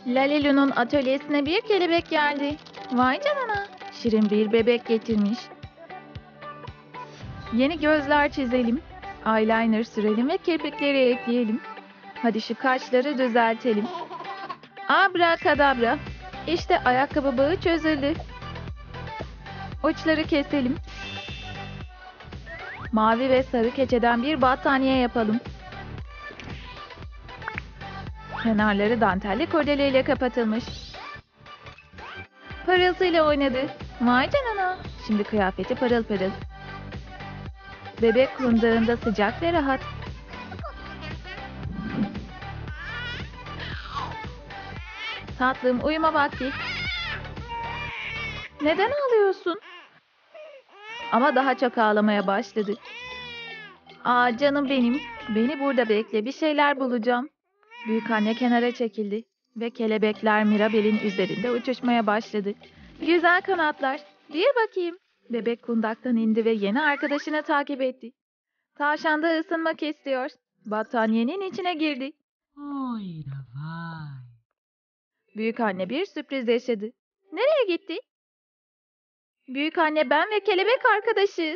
Lalilu'nun atölyesine bir kelebek geldi. Vay canına. Şirin bir bebek getirmiş. Yeni gözler çizelim. Eyeliner sürelim ve kirpikleri ekleyelim. Hadi şu kaşları düzeltelim. Abrakadabra. İşte ayakkabı bağı çözüldü. Uçları keselim. Mavi ve sarı keçeden bir battaniye yapalım. Kenarları dantelli kurdeleyle kapatılmış. Parıltıyla oynadı. Vay canına. Şimdi kıyafeti pırıl pırıl. Bebek kundağında sıcak ve rahat. Tatlım, uyuma vakti. Neden ağlıyorsun? Ama daha çok ağlamaya başladı. Aa canım benim. Beni burada bekle. Bir şeyler bulacağım. Büyükanne kenara çekildi. Ve kelebekler Mirabel'in üzerinde uçuşmaya başladı. Güzel kanatlar. Bir bakayım. Bebek kundaktan indi ve yeni arkadaşını takip etti. Tavşan da ısınmak istiyor. Battaniyenin içine girdi. Oy da vay. Büyükanne bir sürpriz yaşadı. Nereye gitti? Büyükanne, ben ve kelebek arkadaşız.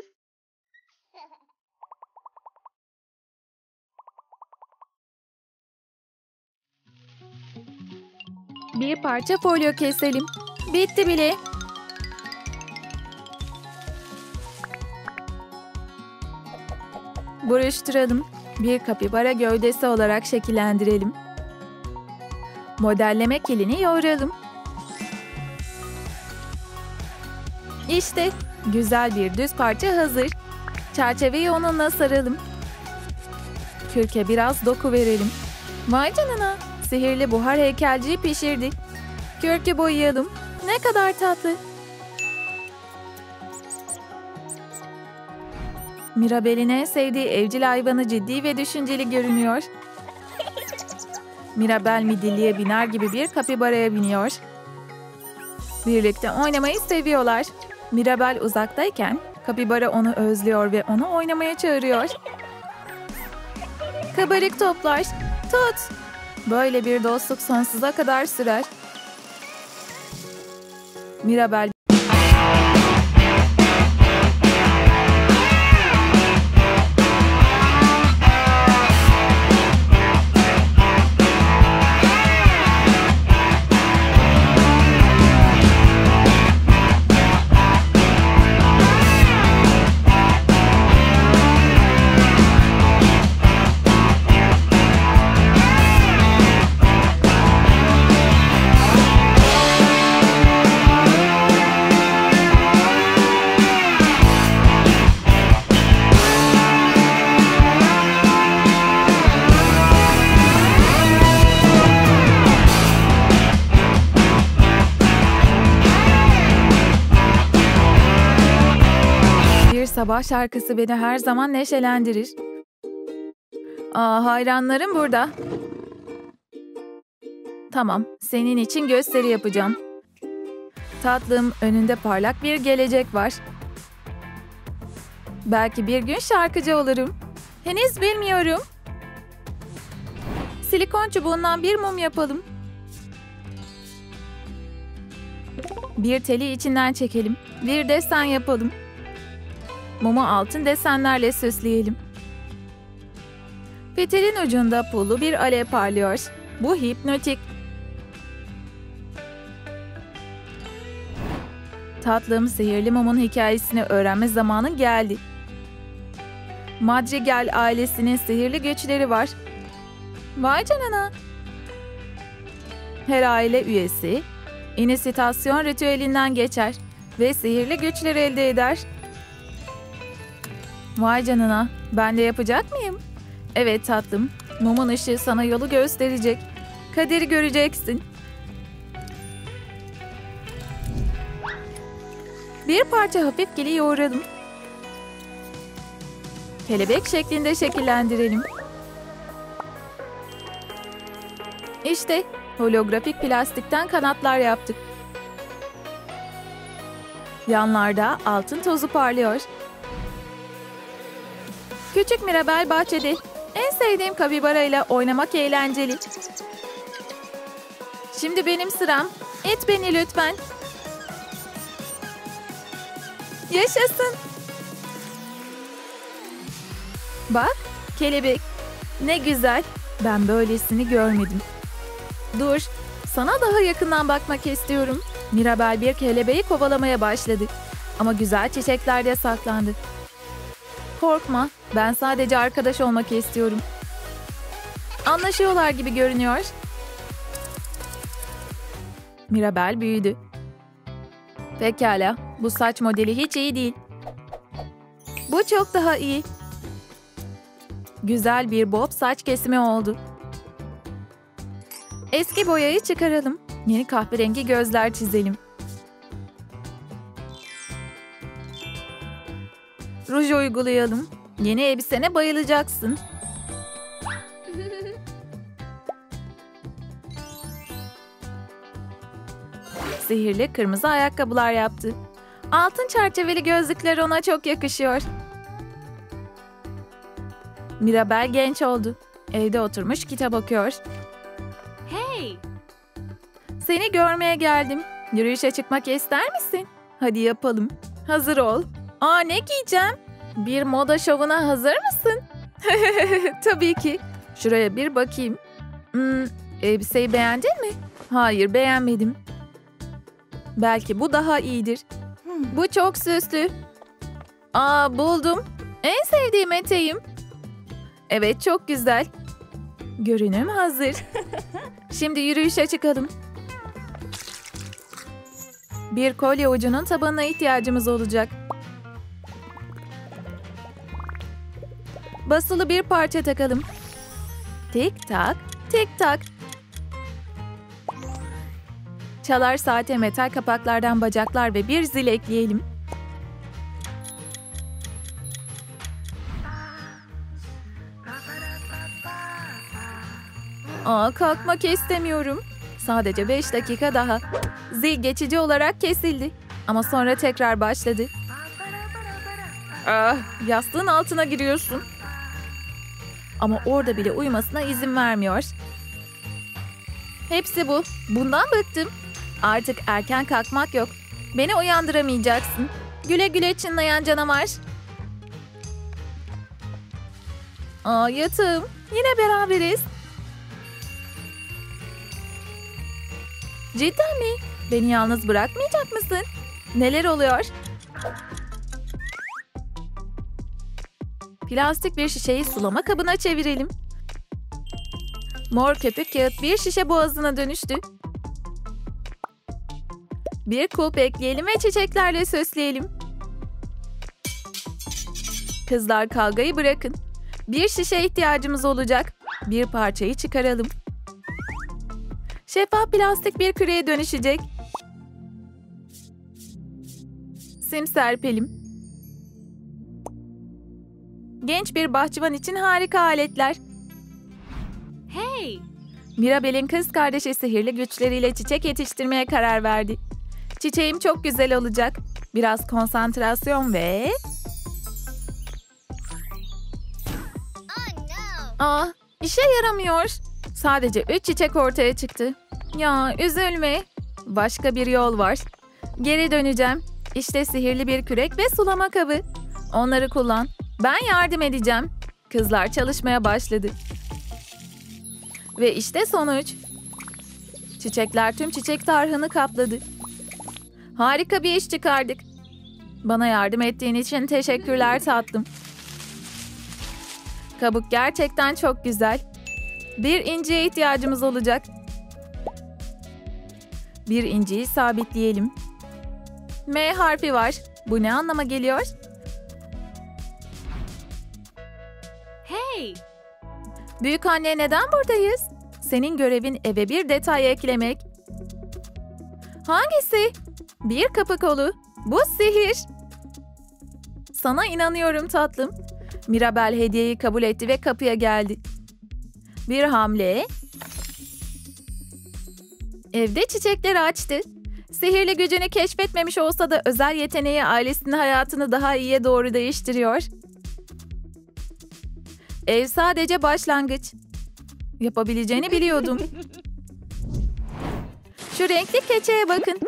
Bir parça folyo keselim. Bitti bile. Buruşturalım. Bir kapibara gövdesi olarak şekillendirelim. Modelleme kilini yoğuralım. İşte güzel bir düz parça hazır. Çerçeveyi onunla saralım. Kürke biraz doku verelim. Vay canına, sihirli buhar heykelciyi pişirdik. Kürkü boyayalım. Ne kadar tatlı. Mirabel'in en sevdiği evcil hayvanı ciddi ve düşünceli görünüyor. Mirabel midilliye biner gibi bir kapibaraya biniyor. Birlikte oynamayı seviyorlar. Mirabel uzaktayken kapibara onu özlüyor ve onu oynamaya çağırıyor. Kabarık toplar, tut! Böyle bir dostluk sonsuza kadar sürer. Mirabel sabah şarkısı beni her zaman neşelendirir. Hayranlarım burada. Tamam, senin için gösteri yapacağım. Tatlım, önünde parlak bir gelecek var. Belki bir gün şarkıcı olurum. Henüz bilmiyorum. Silikon çubuğundan bir mum yapalım. Bir teli içinden çekelim. Bir desen yapalım. Mumu altın desenlerle süsleyelim. Fitilin ucunda pullu bir alev parlıyor. Bu hipnotik. Tatlım, sihirli mumun hikayesini öğrenme zamanı geldi. Madrigal ailesinin sihirli güçleri var. Vay canına. Her aile üyesi inisitasyon ritüelinden geçer ve sihirli güçler elde eder. Vay canına, ben de yapacak mıyım? Evet tatlım, mumun ışığı sana yolu gösterecek. Kaderi göreceksin. Bir parça hafif gili yoğuralım. Kelebek şeklinde şekillendirelim. İşte holografik plastikten kanatlar yaptık. Yanlarda altın tozu parlıyor. Küçük Mirabel bahçede. En sevdiğim kapibara ile oynamak eğlenceli. Şimdi benim sıram. Et beni lütfen. Yaşasın. Bak, kelebek. Ne güzel. Ben böylesini görmedim. Dur, sana daha yakından bakmak istiyorum. Mirabel bir kelebeği kovalamaya başladı. Ama güzel çiçeklerde saklandı. Korkma, ben sadece arkadaş olmak istiyorum. Anlaşıyorlar gibi görünüyor. Mirabel büyüdü. Pekala, bu saç modeli hiç iyi değil. Bu çok daha iyi. Güzel bir bob saç kesimi oldu. Eski boyayı çıkaralım. Yeni kahverengi gözler çizelim. Ruj uygulayalım. Yeni elbisene bayılacaksın. Sihirli kırmızı ayakkabılar yaptı. Altın çerçeveli gözlükler ona çok yakışıyor. Mirabel genç oldu. Evde oturmuş kitap okuyor. Hey! Seni görmeye geldim. Yürüyüşe çıkmak ister misin? Hadi yapalım. Hazır ol. Aa, ne giyeceğim? Bir moda şovuna hazır mısın? Tabii ki. Şuraya bir bakayım. Elbiseyi beğendin mi? Hayır, beğenmedim. Belki bu daha iyidir. Bu çok süslü. Aa, buldum. En sevdiğim eteğim. Evet, çok güzel. Görünüm hazır. Şimdi yürüyüşe çıkalım. Bir kolye ucunun tabanına ihtiyacımız olacak. Basılı bir parça takalım. Tik tak, tik tak. Çalar saate metal kapaklardan bacaklar ve bir zil ekleyelim. Kalkmak istemiyorum. Sadece 5 dakika daha. Zil geçici olarak kesildi. Ama sonra tekrar başladı. Yastığın altına giriyorsun. Ama orada bile uyumasına izin vermiyor. Hepsi bu. Bundan bıktım. Artık erken kalkmak yok. Beni uyandıramayacaksın. Güle güle çınlayan canavar. Yatağım. Yine beraberiz. Cidden mi? Beni yalnız bırakmayacak mısın? Neler oluyor? Plastik bir şişeyi sulama kabına çevirelim. Mor köpük kağıt bir şişe boğazına dönüştü. Bir kulp ekleyelim ve çiçeklerle süsleyelim. Kızlar, kavgayı bırakın. Bir şişe ihtiyacımız olacak. Bir parçayı çıkaralım. Şeffaf plastik bir küreye dönüşecek. Sim serpelim. Genç bir bahçıvan için harika aletler. Hey! Mirabel'in kız kardeşi sihirli güçleriyle çiçek yetiştirmeye karar verdi. Çiçeğim çok güzel olacak. Biraz konsantrasyon ve... işe yaramıyor. Sadece 3 çiçek ortaya çıktı. Ya, üzülme. Başka bir yol var. Geri döneceğim. İşte sihirli bir kürek ve sulama kabı. Onları kullan. Ben yardım edeceğim. Kızlar çalışmaya başladı. Ve işte sonuç. Çiçekler tüm çiçek tarhını kapladı. Harika bir iş çıkardık. Bana yardım ettiğin için teşekkürler tatlım. Kabuk gerçekten çok güzel. Bir inciye ihtiyacımız olacak. Bir inciyi sabitleyelim. M harfi var. Bu ne anlama geliyor? Hey! Büyükanne, neden buradayız? Senin görevin eve bir detay eklemek. Hangisi? Bir kapı kolu. Bu sihir. Sana inanıyorum tatlım. Mirabel hediyeyi kabul etti ve kapıya geldi. Bir hamle. Evde çiçekleri açtı. Sihirli gücünü keşfetmemiş olsa da özel yeteneği ailesinin hayatını daha iyiye doğru değiştiriyor. Ev sadece başlangıç. Yapabileceğini biliyordum. Şu renkli keçeye bakın.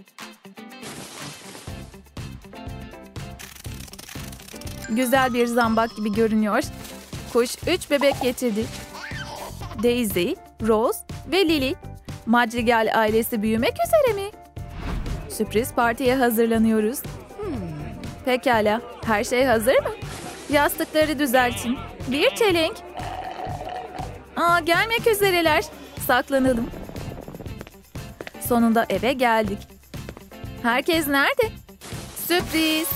Güzel bir zambak gibi görünüyor. Kuş 3 bebek getirdi. Daisy, Rose ve Lily. Madrigal ailesi büyümek üzere mi? Sürpriz partiye hazırlanıyoruz. Pekala, her şey hazır mı? Yastıkları düzeltin. Bir çelenk. Gelmek üzereler. Saklanalım. Sonunda eve geldik. Herkes nerede? Sürpriz.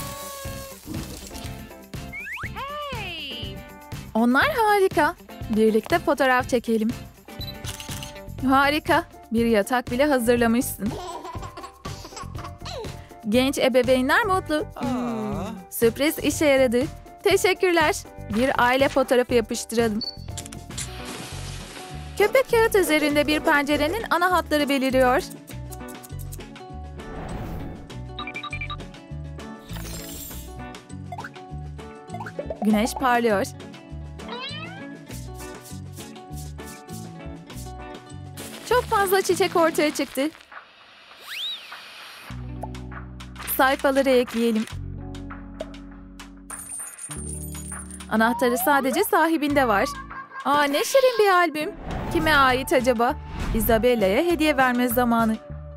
Hey! Onlar harika. Birlikte fotoğraf çekelim. Harika. Bir yatak bile hazırlamışsın. Genç ebeveynler mutlu. Sürpriz işe yaradı. Teşekkürler. Bir aile fotoğrafı yapıştıralım. Köpük kağıt üzerinde bir pencerenin ana hatları beliriyor. Güneş parlıyor. Çok fazla çiçek ortaya çıktı. Sayfaları ekleyelim. Anahtarı sadece sahibinde var. Ne şirin bir albüm. Kime ait acaba? Isabella'ya hediye verme zamanı.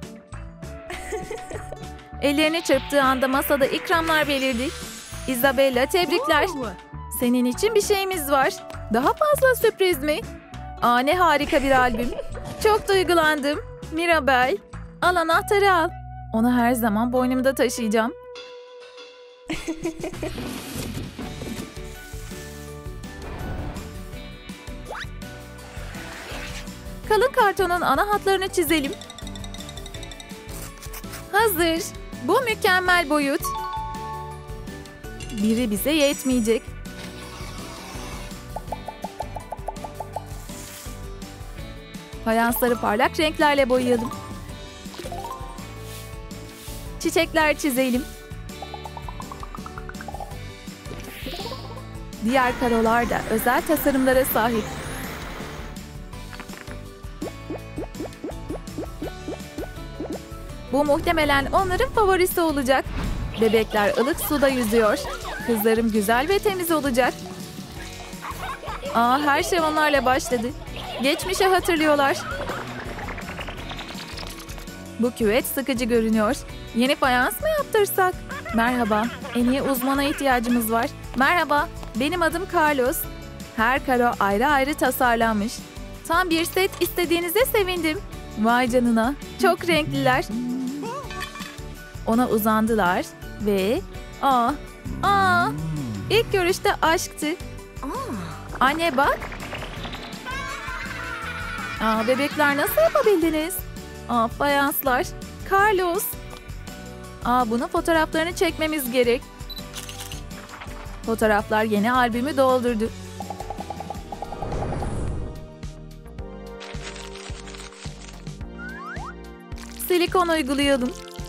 Ellerini çırptığı anda masada ikramlar belirdi. Isabella, tebrikler. Senin için bir şeyimiz var. Daha fazla sürpriz mi? Ne harika bir albüm. Çok duygulandım. Mirabel, al anahtarı al. Onu her zaman boynumda taşıyacağım. Kalın kartonun ana hatlarını çizelim. Hazır. Bu mükemmel boyut. Biri bize yetmeyecek. Fayansları parlak renklerle boyayalım. Çiçekler çizelim. Diğer karolar da özel tasarımlara sahip. Bu muhtemelen onların favorisi olacak. Bebekler ılık suda yüzüyor. Kızlarım güzel ve temiz olacak. Her şey onlarla başladı. Geçmişi hatırlıyorlar. Bu küvet sıkıcı görünüyor. Yeni fayans mı yaptırsak? Merhaba, en iyi uzmana ihtiyacımız var. Merhaba, benim adım Carlos. Her karo ayrı ayrı tasarlanmış. Tam bir set istediğinize sevindim. Vay canına, çok renkliler. Ona uzandılar ve... İlk görüşte aşktı. Anne bak. Bebekler nasıl yapabildiniz? Fayanslar. Carlos. Bunun fotoğraflarını çekmemiz gerek. Fotoğraflar yeni albümü doldurdu. Silikon uygulayalım.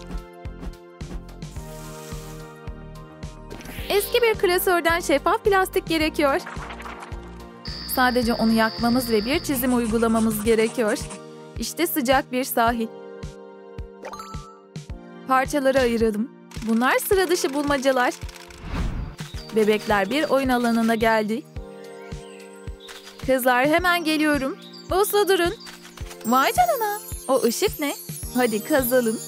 Eski bir klasörden şeffaf plastik gerekiyor. Sadece onu yakmamız ve bir çizim uygulamamız gerekiyor. İşte sıcak bir sahil. Parçaları ayıralım. Bunlar sıra dışı bulmacalar. Bebekler bir oyun alanına geldi. Kızlar hemen geliyorum. Uslu durun. Vay canına. O ışık ne? Hadi kazalım.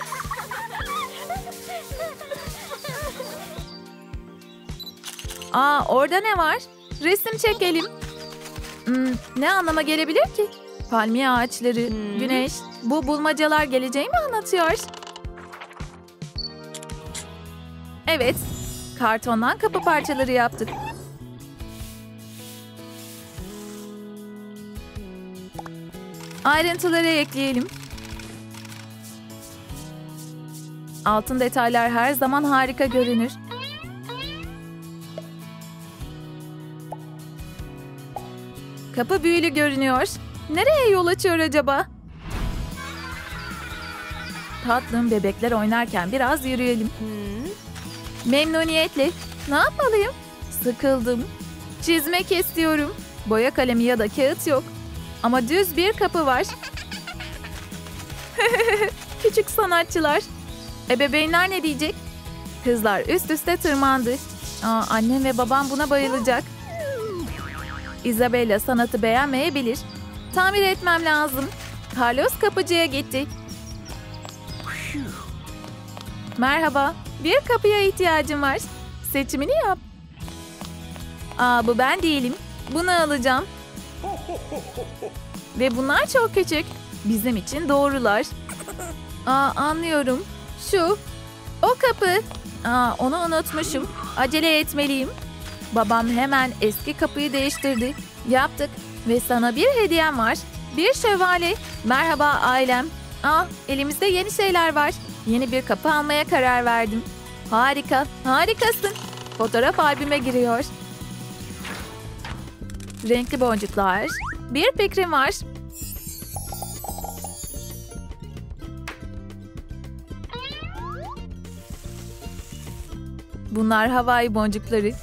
Orada ne var? Resim çekelim. Ne anlama gelebilir ki? Palmiye ağaçları, güneş. Bu bulmacalar geleceği mi anlatıyor? Evet. Kartondan kapı parçaları yaptık. Ayrıntıları ekleyelim. Altın detaylar her zaman harika görünür. Kapı büyülü görünüyor. Nereye yol açıyor acaba? Tatlım, bebekler oynarken biraz yürüyelim. Memnuniyetle. Ne yapmalıyım? Sıkıldım. Çizmek istiyorum. Boya kalemi ya da kağıt yok. Ama düz bir kapı var. Küçük sanatçılar. Ebeveynler ne diyecek? Kızlar üst üste tırmandı. Annem ve babam buna bayılacak. Isabella sanatı beğenmeyebilir. Tamir etmem lazım. Carlos kapıcıya gitti. Merhaba. Bir kapıya ihtiyacım var. Seçimini yap. Bu ben değilim. Bunu alacağım. Ve bunlar çok küçük. Bizim için doğrular. Anlıyorum. Şu. O kapı. Onu unutmuşum. Acele etmeliyim. Babam hemen eski kapıyı değiştirdi. Yaptık. Ve sana bir hediyem var. Bir şövalye. Merhaba ailem. Elimizde yeni şeyler var. Yeni bir kapı almaya karar verdim. Harika. Harikasın. Fotoğraf albüme giriyor. Renkli boncuklar. Bir fikrim var. Bunlar havai boncukları.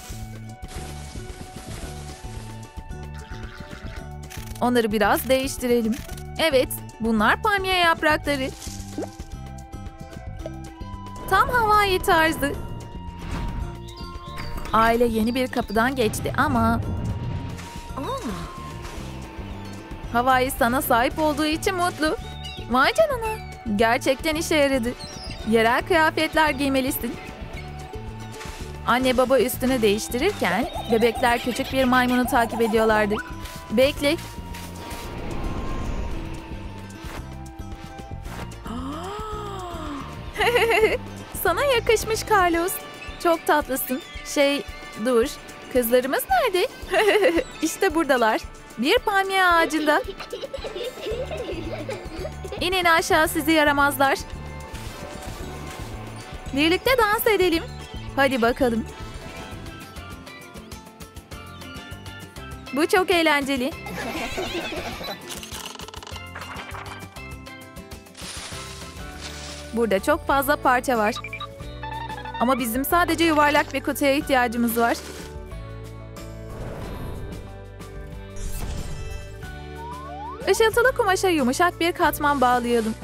Onları biraz değiştirelim. Evet, bunlar palmiye yaprakları. Tam havai tarzı. Aile yeni bir kapıdan geçti ama... Havai sana sahip olduğu için mutlu. Vay canına. Gerçekten işe yaradı. Yerel kıyafetler giymelisin. Anne baba üstünü değiştirirken bebekler küçük bir maymunu takip ediyorlardı. Bekle. Sana yakışmış Carlos. Çok tatlısın. Dur. Kızlarımız nerede? İşte buradalar. Bir palmiye ağacında. İnin aşağı sizi yaramazlar. Birlikte dans edelim. Hadi bakalım. Bu çok eğlenceli. Burada çok fazla parça var. Ama bizim sadece yuvarlak bir kutuya ihtiyacımız var. Işıltılı kumaşa yumuşak bir katman bağlayalım.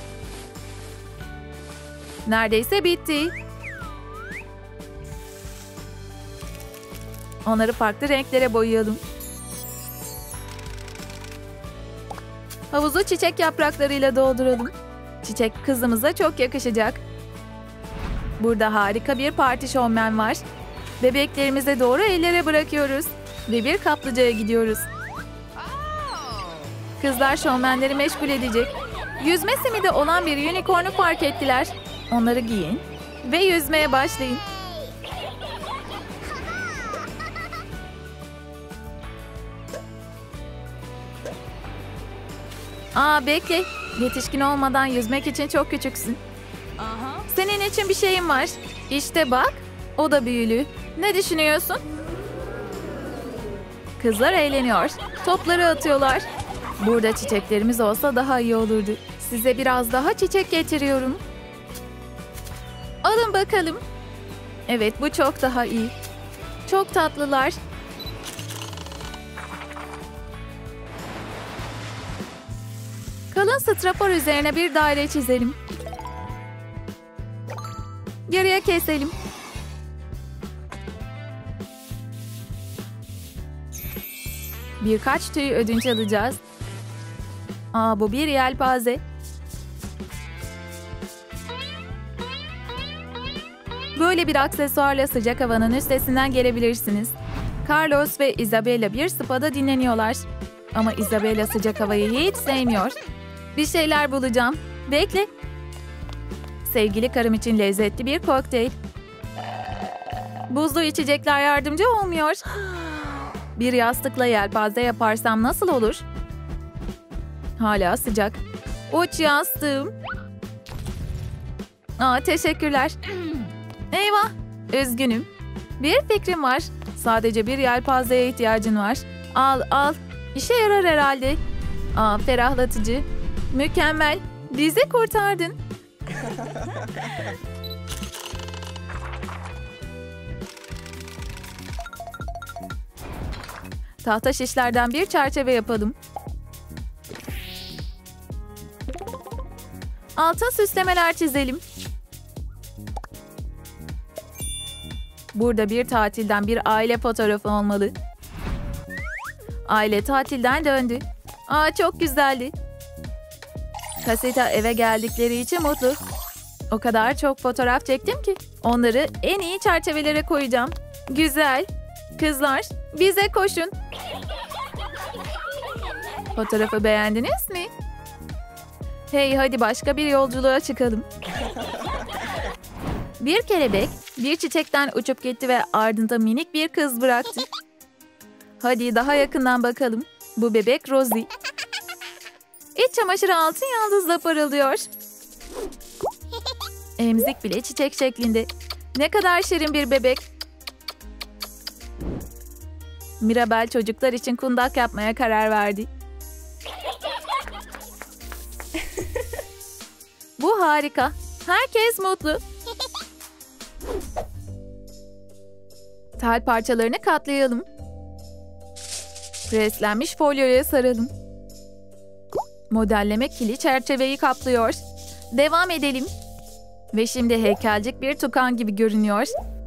Neredeyse bitti. Onları farklı renklere boyayalım. Havuzu çiçek yapraklarıyla dolduralım. Çiçek kızımıza çok yakışacak. Burada harika bir parti şovmen var. Bebeklerimize doğru ellere bırakıyoruz. Ve bir kaplıcaya gidiyoruz. Kızlar şovmenleri meşgul edecek. Yüzme simidi olan bir unicornu fark ettiler. Onları giyin ve yüzmeye başlayın. Bekle. Yetişkin olmadan yüzmek için çok küçüksün. Senin için bir şeyim var. İşte bak. O da büyülü. Ne düşünüyorsun? Kızlar eğleniyor. Topları atıyorlar. Burada çiçeklerimiz olsa daha iyi olurdu. Size biraz daha çiçek getiriyorum. Alın bakalım. Evet, bu çok daha iyi. Çok tatlılar. Kalın strafor üzerine bir daire çizelim. Yarıya keselim. Birkaç tüy ödünç alacağız. Bu bir yelpaze. Böyle bir aksesuarla sıcak havanın üstesinden gelebilirsiniz. Carlos ve Isabella bir spada dinleniyorlar. Ama Isabella sıcak havayı hiç sevmiyor. Bir şeyler bulacağım. Bekle. Sevgili karım için lezzetli bir kokteyl. Buzlu içecekler yardımcı olmuyor. Bir yastıkla yelpaze yaparsam nasıl olur? Hala sıcak. Uç yastığım. Teşekkürler. Eyvah. Üzgünüm. Bir fikrim var. Sadece bir yelpazeye ihtiyacın var. Al. İşe yarar herhalde. Ferahlatıcı. Mükemmel. Bizi kurtardın. Tahta şişlerden bir çerçeve yapalım. Altın süslemeler çizelim. Burada bir tatilden bir aile fotoğrafı olmalı. Aile tatilden döndü. Aa, çok güzeldi. Casita eve geldikleri için mutlu. O kadar çok fotoğraf çektim ki onları en iyi çerçevelere koyacağım. Güzel. Kızlar, bize koşun. Fotoğrafı beğendiniz mi? Hey, hadi başka bir yolculuğa çıkalım. Bir kelebek bir çiçekten uçup gitti ve ardında minik bir kız bıraktı. Hadi daha yakından bakalım. Bu bebek Rosie. İç çamaşırı altın yıldızla parıldıyor. Emzik bile çiçek şeklinde. Ne kadar şirin bir bebek. Mirabel çocuklar için kundak yapmaya karar verdi. Bu harika. Herkes mutlu. Tel parçalarını katlayalım. Preslenmiş folyoya saralım. Modelleme kili çerçeveyi kaplıyor. Devam edelim. Ve şimdi heykelcik bir tukan gibi görünüyor.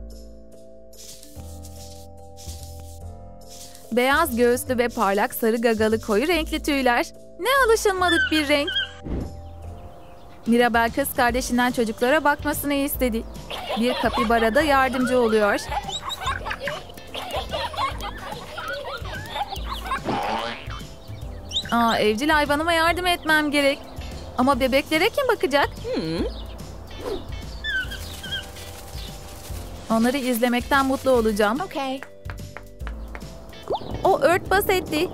Beyaz göğüslü ve parlak sarı gagalı koyu renkli tüyler. Ne alışılmadık bir renk. Mirabel kız kardeşinden çocuklara bakmasını istedi. Bir kapibara da yardımcı oluyor. Evcil hayvanıma yardım etmem gerek. Ama bebeklere kim bakacak? Onları izlemekten mutlu olacağım. Okay. O örtbas etti.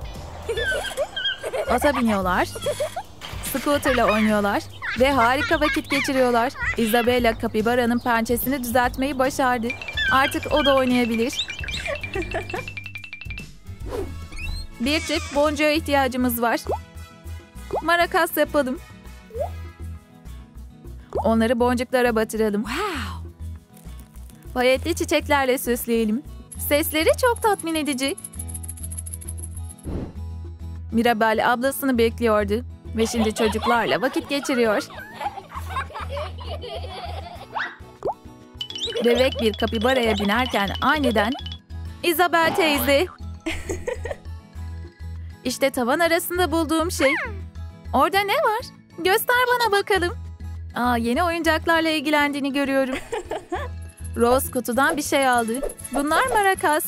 Ata biniyorlar. Scooter'la oynuyorlar. Ve harika vakit geçiriyorlar. Isabella kapibaranın pençesini düzeltmeyi başardı. Artık o da oynayabilir. Bir çift boncuğa ihtiyacımız var. Marakas yapalım. Onları boncuklara batıralım. Wow. Payetli çiçeklerle süsleyelim. Sesleri çok tatmin edici. Mirabel ablasını bekliyordu. Ve şimdi çocuklarla vakit geçiriyor. Bebek bir kapibaraya binerken aniden Isabel teyze. İşte tavan arasında bulduğum şey. Orada ne var? Göster bana bakalım. Yeni oyuncaklarla ilgilendiğini görüyorum. Rose kutudan bir şey aldı. Bunlar marakas.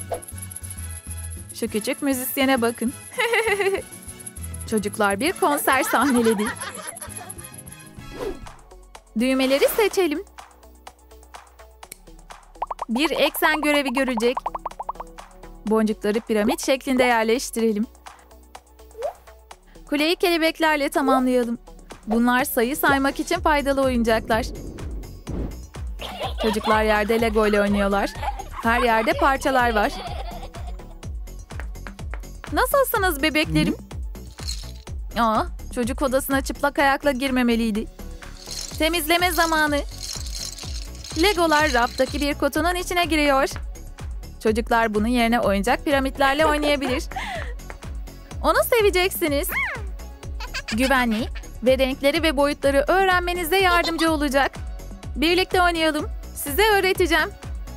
Şu küçük müzisyene bakın. Çocuklar bir konser sahneledi. Düğmeleri seçelim. Bir eksen görevi görecek. Boncukları piramit şeklinde yerleştirelim. Kuleyi kelebeklerle tamamlayalım. Bunlar sayı saymak için faydalı oyuncaklar. Çocuklar yerde Lego ile oynuyorlar. Her yerde parçalar var. Nasılsınız bebeklerim? Çocuk odasına çıplak ayakla girmemeliydi. Temizleme zamanı. Legolar raftaki bir kutunun içine giriyor. Çocuklar bunun yerine oyuncak piramitlerle oynayabilir. Onu seveceksiniz. Güvenli ve renkleri ve boyutları öğrenmenize yardımcı olacak. Birlikte oynayalım. Size öğreteceğim.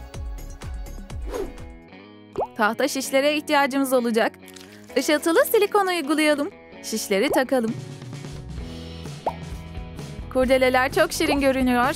Tahta şişlere ihtiyacımız olacak. Işıltılı silikon uygulayalım. Şişleri takalım. Kurdeleler çok şirin görünüyor.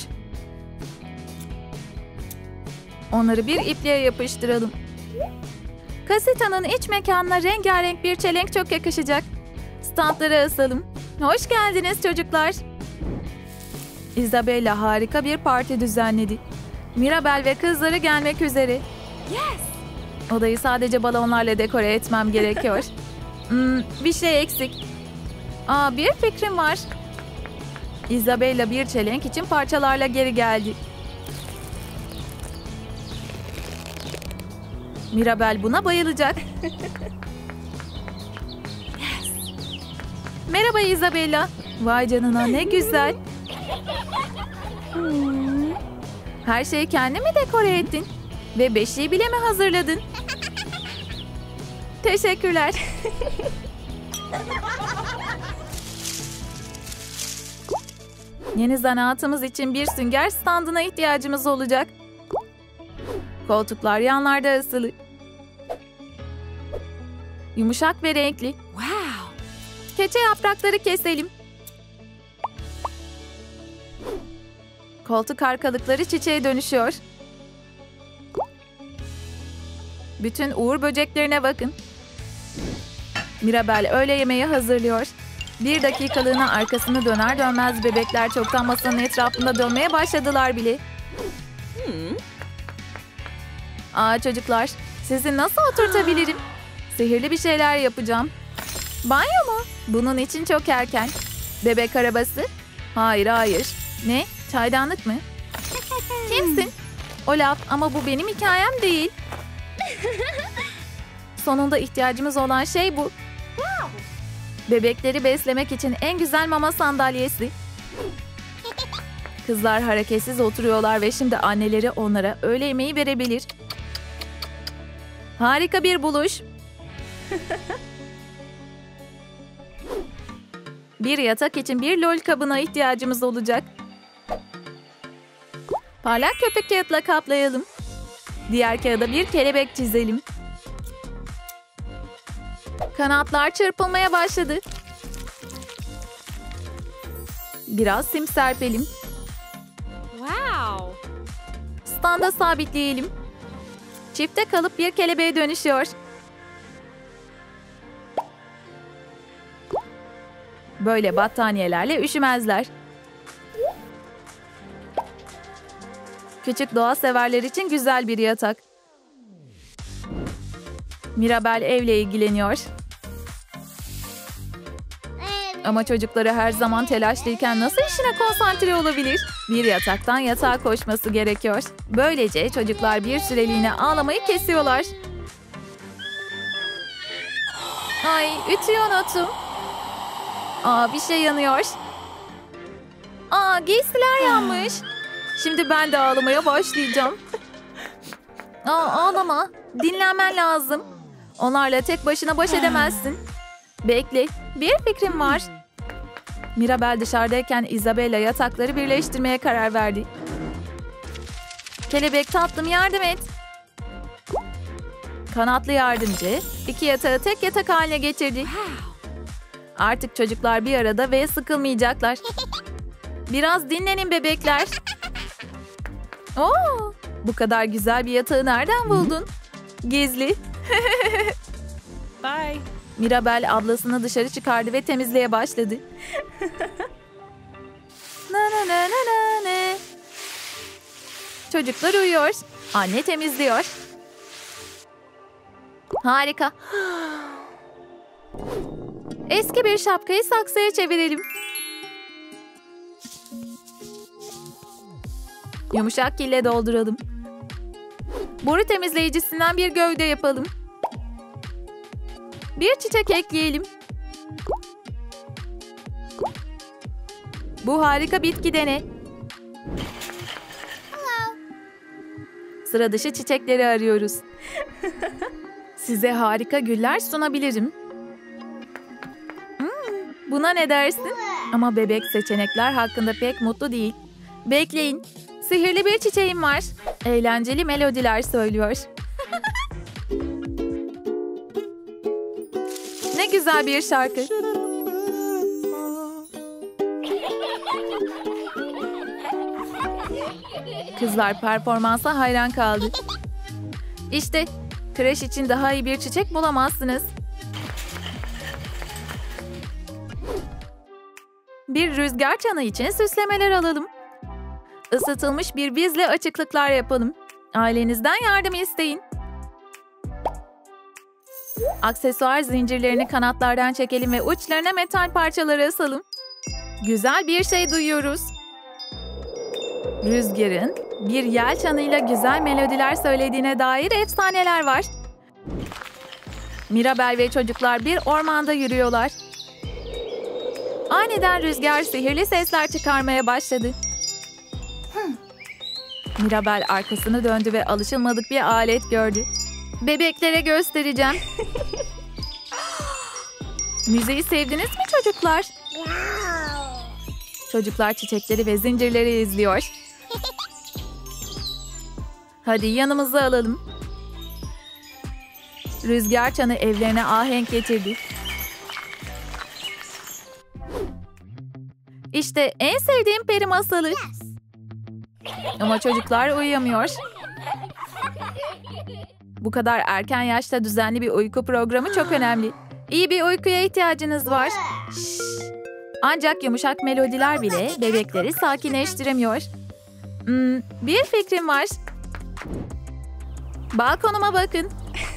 Onları bir ipliğe yapıştıralım. Casita'nın iç mekanına rengarenk bir çelenk çok yakışacak. Standları asalım. Hoş geldiniz çocuklar. Isabella harika bir parti düzenledi. Mirabel ve kızları gelmek üzere. Yes. Odayı sadece balonlarla dekore etmem gerekiyor. Bir şey eksik. Bir fikrim var. Isabella bir çelenk için parçalarla geri geldi. Mirabel buna bayılacak. Merhaba Isabella. Vay canına ne güzel. Her şeyi kendin mi dekore ettin? Ve beşiği bile mi hazırladın? Teşekkürler. Yeni zanaatımız için bir sünger standına ihtiyacımız olacak. Koltuklar yanlarda asılı. Yumuşak ve renkli. Wow. Keçe yaprakları keselim. Koltuk arkalıkları çiçeğe dönüşüyor. Bütün uğur böceklerine bakın. Mirabel öğle yemeği hazırlıyor. 1 dakikalığına arkasını döner dönmez bebekler çoktan masanın etrafında dönmeye başladılar bile. Çocuklar, sizi nasıl oturtabilirim? Sihirli bir şeyler yapacağım. Banyo mu? Bunun için çok erken. Bebek arabası? Hayır. Ne? Çaydanlık mı? Kimsin? Olaf, ama bu benim hikayem değil. Sonunda ihtiyacımız olan şey bu. Bebekleri beslemek için en güzel mama sandalyesi. Kızlar hareketsiz oturuyorlar ve şimdi anneleri onlara öğle yemeği verebilir. Harika bir buluş. Bir yatak için bir lol kabına ihtiyacımız olacak. Parlak köpük kağıtla kaplayalım. Diğer kağıda bir kelebek çizelim. Kanatlar çırpılmaya başladı. Biraz sim serpelim. Wow. Standa sabitleyelim. Çifte kalıp bir kelebeğe dönüşüyor. Böyle battaniyelerle üşümezler. Küçük doğa severler için güzel bir yatak. Mirabel evle ilgileniyor. Ama çocukları her zaman telaşlıyken nasıl işine konsantre olabilir? Bir yataktan yatağa koşması gerekiyor. Böylece çocuklar bir süreliğine ağlamayı kesiyorlar. Ay, ütüyü unuttum. Bir şey yanıyor. Giysiler yanmış. Şimdi ben de ağlamaya başlayacağım. Ağlama. Dinlenmen lazım. Onlarla tek başına baş edemezsin. Bekle. Bir fikrim var. Mirabel dışarıdayken Isabella yatakları birleştirmeye karar verdi. Kelebek tatlım, yardım et. Kanatlı yardımcı 2 yatağı tek yatak haline getirdi. Artık çocuklar bir arada ve sıkılmayacaklar. Biraz dinlenin bebekler. Bu kadar güzel bir yatağı nereden buldun? Gizli. Bye. Mirabel ablasını dışarı çıkardı ve temizliğe başladı. Na. Çocuklar uyuyor. Anne temizliyor. Harika. Eski bir şapkayı saksıya çevirelim. Yumuşak kille dolduralım. Boru temizleyicisinden bir gövde yapalım. Bir çiçek ekleyelim. Bu harika bitki de ne? Sıra dışı çiçekleri arıyoruz. Size harika güller sunabilirim. Buna ne dersin? Ama bebek seçenekler hakkında pek mutlu değil. Bekleyin. Sihirli bir çiçeğim var. Eğlenceli melodiler söylüyor. Ne güzel bir şarkı. Kızlar performansa hayran kaldı. İşte kreş için daha iyi bir çiçek bulamazsınız. Bir rüzgar çanı için süslemeler alalım. Isıtılmış bir bizle açıklıklar yapalım. Ailenizden yardım isteyin. Aksesuar zincirlerini kanatlardan çekelim ve uçlarına metal parçaları asalım. Güzel bir şey duyuyoruz. Rüzgarın bir yel çanıyla güzel melodiler söylediğine dair efsaneler var. Mirabel ve çocuklar bir ormanda yürüyorlar. Aniden rüzgar sihirli sesler çıkarmaya başladı. Mirabel arkasını döndü ve alışılmadık bir alet gördü. Bebeklere göstereceğim. Müziği sevdiniz mi çocuklar? Çocuklar çiçekleri ve zincirleri izliyor. Hadi yanımıza alalım. Rüzgar çanı evlerine ahenk getirdi. İşte en sevdiğim peri masalı. Ama çocuklar uyuyamıyor. Bu kadar erken yaşta düzenli bir uyku programı çok önemli. İyi bir uykuya ihtiyacınız var. Şşş. Ancak yumuşak melodiler bile bebekleri sakinleştiremiyor. Bir fikrim var. Balkonuma bakın.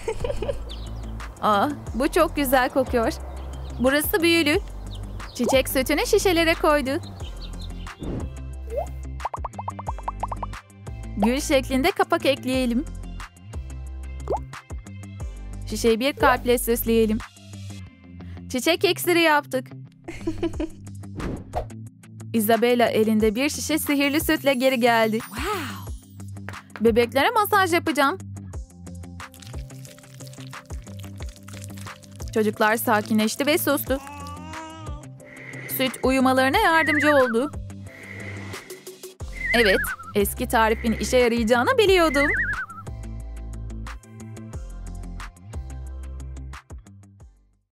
Bu çok güzel kokuyor. Burası büyülü. Çiçek sütünü şişelere koydu. Gül şeklinde kapak ekleyelim. Şişeyi bir kalple süsleyelim. Çiçek iksiri yaptık. Isabella elinde bir şişe sihirli sütle geri geldi. Wow. Bebeklere masaj yapacağım. Çocuklar sakinleşti ve sustu. Süt uyumalarına yardımcı oldu. Evet, eski tarifin işe yarayacağını biliyordum.